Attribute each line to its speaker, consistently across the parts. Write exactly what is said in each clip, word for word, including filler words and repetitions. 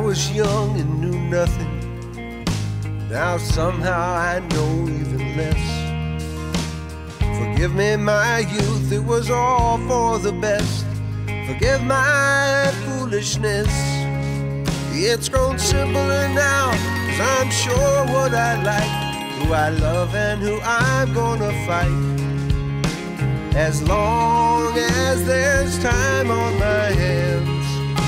Speaker 1: was young and knew nothing. Now somehow I know even less. Forgive me my youth, it was all for the best. Forgive my foolishness. It's grown simpler now, 'cause I'm sure what I like, who I love and who I'm gonna fight. As long as there's time on my hands.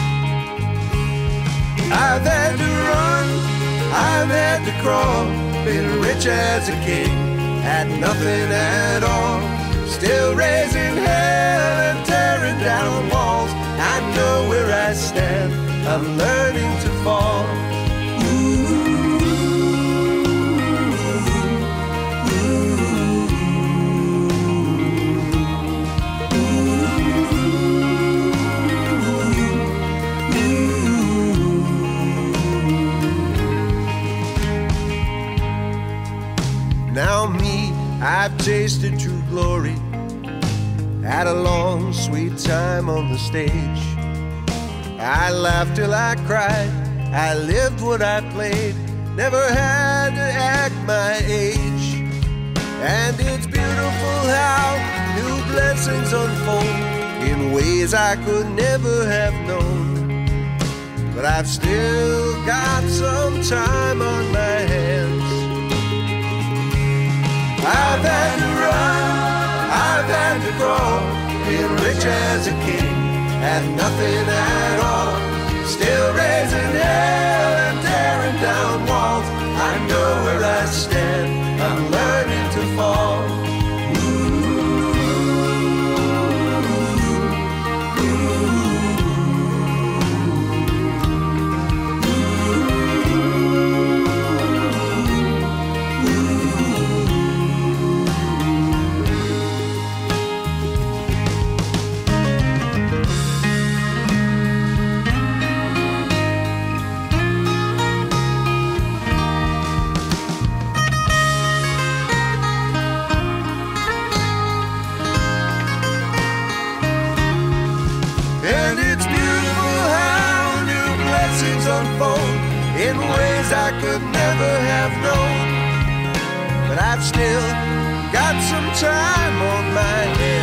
Speaker 1: I've had to run, I've had to crawl, been rich as a king, had nothing at all, still raising hell and tearing down walls. I know where I stand, I'm learning to fall. Now me, I've tasted true glory, had a long sweet time on the stage. I laughed till I cried, I lived what I played, never had to act my age. And it's beautiful how new blessings unfold in ways I could never have known. But I've still got some time on my hands. I've had to run, I've had to grow, been rich as a king, had nothing at all, still raising hell and tearing down walls. I know where I stand, I'm learning to fall. In ways I could never have known. But I've still got some time on my hands.